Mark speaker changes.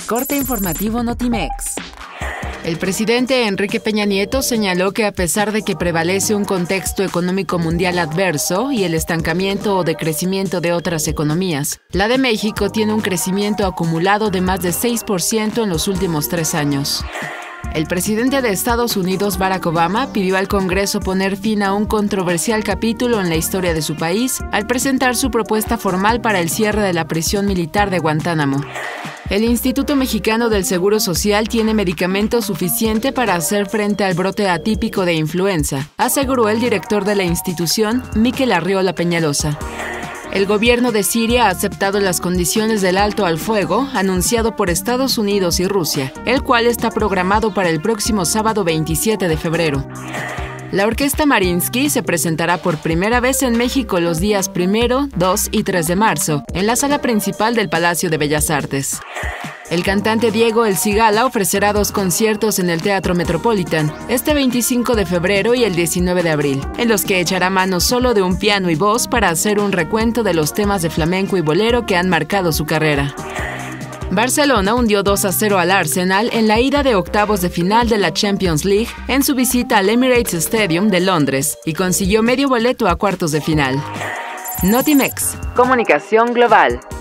Speaker 1: Corte informativo Notimex. El presidente Enrique Peña Nieto señaló que a pesar de que prevalece un contexto económico mundial adverso y el estancamiento o decrecimiento de otras economías, la de México tiene un crecimiento acumulado de más de 6% en los últimos 3 años. El presidente de Estados Unidos, Barack Obama, pidió al Congreso poner fin a un controversial capítulo en la historia de su país al presentar su propuesta formal para el cierre de la prisión militar de Guantánamo. El Instituto Mexicano del Seguro Social tiene medicamento suficiente para hacer frente al brote atípico de influenza, aseguró el director de la institución, Miquel Arriola Peñalosa. El gobierno de Siria ha aceptado las condiciones del alto al fuego anunciado por Estados Unidos y Rusia, el cual está programado para el próximo sábado 27 de febrero. La Orquesta Mariinsky se presentará por primera vez en México los días 1, 2 y 3 de marzo, en la sala principal del Palacio de Bellas Artes. El cantante Diego El Cigala ofrecerá 2 conciertos en el Teatro Metropolitan, este 25 de febrero y el 19 de abril, en los que echará mano solo de un piano y voz para hacer un recuento de los temas de flamenco y bolero que han marcado su carrera. Barcelona hundió 2-0 al Arsenal en la ida de octavos de final de la Champions League en su visita al Emirates Stadium de Londres y consiguió medio boleto a cuartos de final. Notimex. Comunicación global.